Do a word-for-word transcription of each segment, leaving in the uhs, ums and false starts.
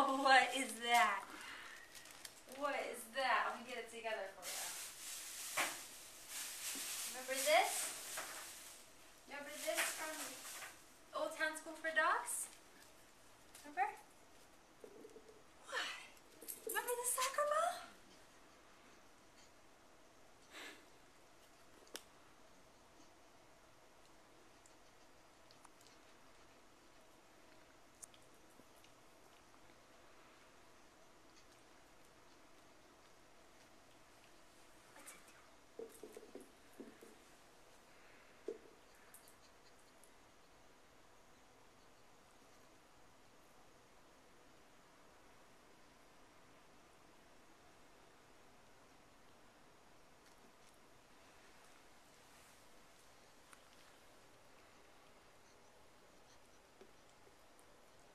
What is that? What is that? Let me get it together for you. Remember this? Remember this from Olde Towne School for Dogs? Remember? What? Remember the soccer ball?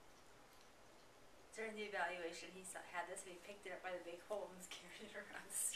During the evaluation, he saw, had this and he picked it up by the big hole and carried it around the